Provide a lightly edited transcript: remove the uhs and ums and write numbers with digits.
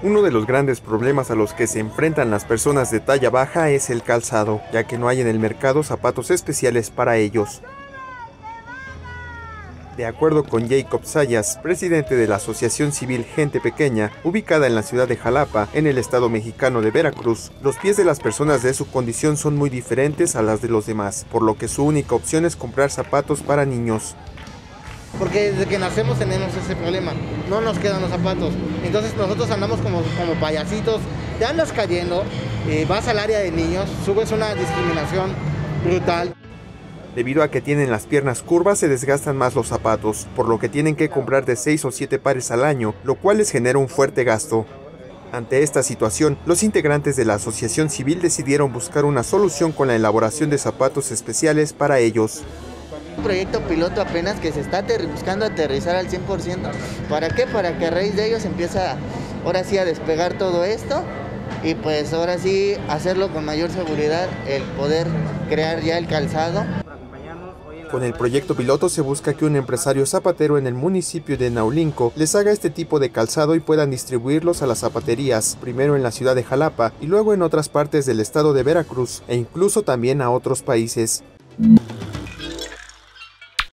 Uno de los grandes problemas a los que se enfrentan las personas de talla baja es el calzado, ya que no hay en el mercado zapatos especiales para ellos. De acuerdo con Jacob Sayas, presidente de la Asociación Civil Gente Pequeña, ubicada en la ciudad de Jalapa, en el estado mexicano de Veracruz, los pies de las personas de su condición son muy diferentes a las de los demás, por lo que su única opción es comprar zapatos para niños. Porque desde que nacemos tenemos ese problema, no nos quedan los zapatos, entonces nosotros andamos como payasitos, te andas cayendo, vas al área de niños, subes una discriminación brutal. Debido a que tienen las piernas curvas se desgastan más los zapatos, por lo que tienen que comprar de 6 o 7 pares al año, lo cual les genera un fuerte gasto. Ante esta situación, los integrantes de la asociación civil decidieron buscar una solución con la elaboración de zapatos especiales para ellos. Un proyecto piloto apenas que se está buscando aterrizar al 100%. ¿Para qué? Para que a raíz de ellos empieza ahora sí a despegar todo esto y pues ahora sí hacerlo con mayor seguridad, el poder crear ya el calzado. Con el proyecto piloto se busca que un empresario zapatero en el municipio de Naulinco les haga este tipo de calzado y puedan distribuirlos a las zapaterías, primero en la ciudad de Jalapa y luego en otras partes del estado de Veracruz e incluso también a otros países.